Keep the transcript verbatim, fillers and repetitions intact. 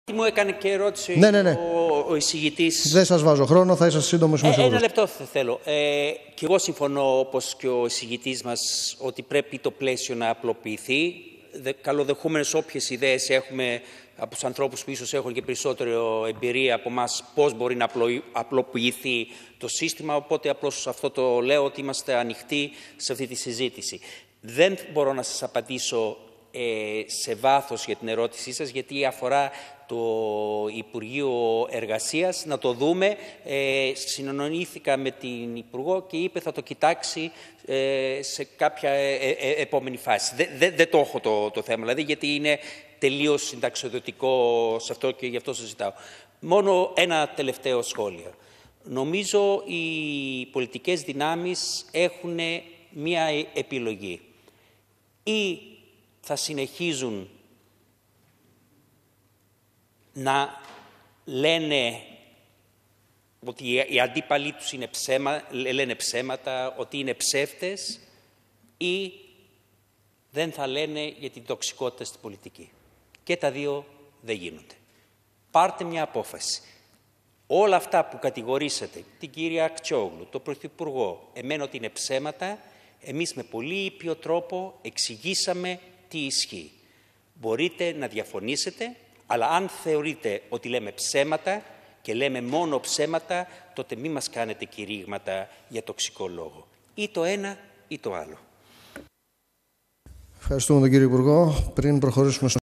Μου έκανε και ερώτηση ναι, ναι, ναι. ο, ο εισηγητής. Δεν σας βάζω χρόνο, θα είσαστε σύντομος. Ε, ένα λεπτό θέλω. Ε, και εγώ συμφωνώ, όπως και ο εισηγητής μας, ότι πρέπει το πλαίσιο να απλοποιηθεί. Δε, καλοδεχούμενες όποιες ιδέες έχουμε από τους ανθρώπους που ίσως έχουν και περισσότερο εμπειρία από εμάς, πώς μπορεί να απλοποιηθεί το σύστημα. Οπότε απλώς αυτό το λέω, ότι είμαστε ανοιχτοί σε αυτή τη συζήτηση. Δεν μπορώ να σας απαντήσω ε, σε βάθος για την ερώτησή σας, γιατί αφορά το Υπουργείο Εργασίας. Να το δούμε. Ε, συνονονήθηκα με την Υπουργό και είπε θα το κοιτάξει ε, σε κάποια ε, ε, επόμενη φάση. Δεν δε, δε το έχω το, το θέμα, δηλαδή, γιατί είναι τελείως συνταξιοδοτικό σε αυτό και γι' αυτό σας ζητάω. Μόνο ένα τελευταίο σχόλιο. Νομίζω οι πολιτικές δυνάμεις έχουν μία επιλογή. Ή θα συνεχίζουν να λένε ότι οι αντίπαλοι τους είναι ψέμα, λένε ψέματα, ότι είναι ψεύτες, ή δεν θα λένε για την τοξικότητα στην πολιτική. Και τα δύο δεν γίνονται. Πάρτε μια απόφαση. Όλα αυτά που κατηγορήσατε, την κυρία Ακτσιόγλου, τον Πρωθυπουργό, εμένα ότι είναι ψέματα, εμείς με πολύ ήπιο τρόπο εξηγήσαμε τι ισχύει. Μπορείτε να διαφωνήσετε, αλλά αν θεωρείτε ότι λέμε ψέματα και λέμε μόνο ψέματα, τότε μη μας κάνετε κηρύγματα για τοξικό λόγο. Ή το ένα ή το άλλο. Ευχαριστούμε τον κύριο Υπουργό. Πριν προχωρήσουμε στο